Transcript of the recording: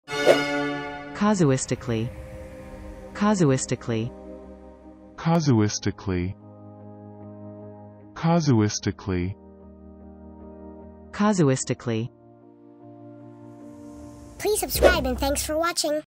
Casuistically. Casuistically. Casuistically. Casuistically. Casuistically. Please subscribe and thanks for watching.